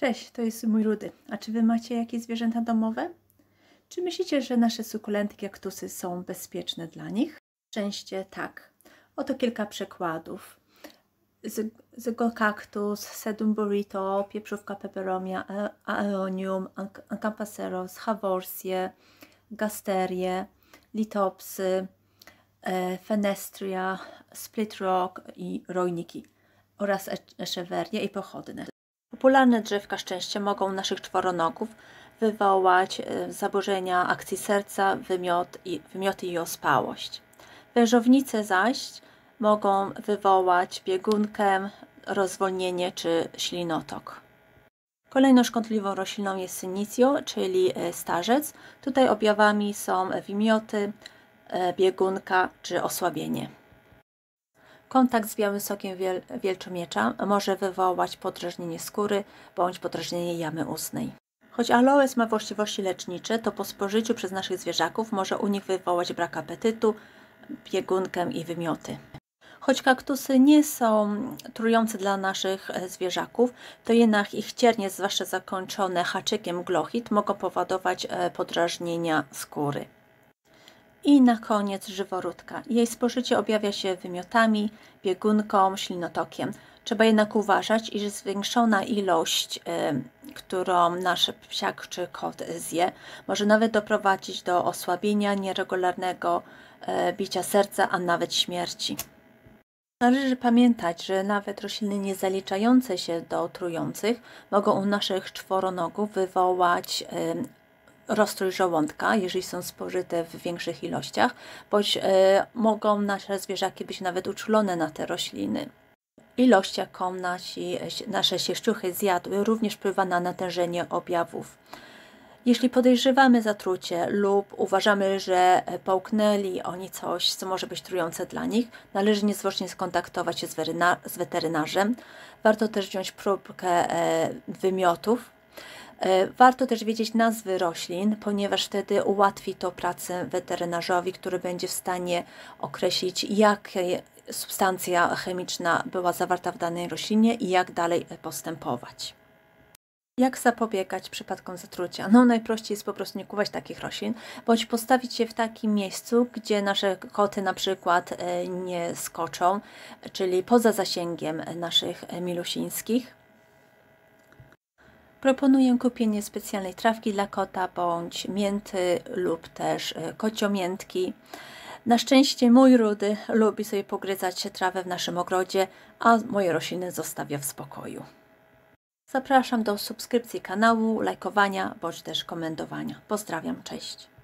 Cześć, to jest mój Rudy. A czy Wy macie jakieś zwierzęta domowe? Czy myślicie, że nasze sukulenty, kaktusy są bezpieczne dla nich? Szczęście tak. Oto kilka przykładów. Zygokaktus, sedum burrito, pieprzówka peperomia, aeonium, acamphoceros, haworsie, gasterie, litopsy, fenestria, split rock i rojniki oraz echeverie i pochodne. Popularne drzewka szczęścia mogą u naszych czworonogów wywołać zaburzenia akcji serca, wymioty i ospałość. Wężownice zaś mogą wywołać biegunkę, rozwolnienie czy ślinotok. Kolejną szkodliwą rośliną jest synicjo, czyli starzec. Tutaj objawami są wymioty, biegunka czy osłabienie. Kontakt z białym sokiem wielczomiecza może wywołać podrażnienie skóry bądź podrażnienie jamy ustnej. Choć aloes ma właściwości lecznicze, to po spożyciu przez naszych zwierzaków może u nich wywołać brak apetytu, biegunkę i wymioty. Choć kaktusy nie są trujące dla naszych zwierzaków, to jednak ich ciernie, zwłaszcza zakończone haczykiem glochit, mogą powodować podrażnienia skóry. I na koniec żyworódka. Jej spożycie objawia się wymiotami, biegunką, ślinotokiem. Trzeba jednak uważać, iż zwiększona ilość, którą nasz psiak czy kot zje, może nawet doprowadzić do osłabienia, nieregularnego bicia serca, a nawet śmierci. Należy pamiętać, że nawet rośliny niezaliczające się do trujących mogą u naszych czworonogów wywołać rozstrój żołądka, jeżeli są spożyte w większych ilościach, bądź mogą nasze zwierzaki być nawet uczulone na te rośliny. Ilość, jaką nasze sieszczuchy zjadły, również wpływa na natężenie objawów. Jeśli podejrzewamy zatrucie lub uważamy, że połknęli oni coś, co może być trujące dla nich, należy niezwłocznie skontaktować się z weterynarzem. Warto też wziąć próbkę wymiotów. Warto też wiedzieć nazwy roślin, ponieważ wtedy ułatwi to pracę weterynarzowi, który będzie w stanie określić, jaka substancja chemiczna była zawarta w danej roślinie i jak dalej postępować. Jak zapobiegać przypadkom zatrucia? No najprościej jest po prostu nie kupować takich roślin, bądź postawić je w takim miejscu, gdzie nasze koty na przykład nie skoczą, czyli poza zasięgiem naszych milusińskich. Proponuję kupienie specjalnej trawki dla kota, bądź mięty lub też kociomiętki. Na szczęście mój Rudy lubi sobie pogryzać trawę w naszym ogrodzie, a moje rośliny zostawia w spokoju. Zapraszam do subskrypcji kanału, lajkowania bądź też komentowania. Pozdrawiam, cześć!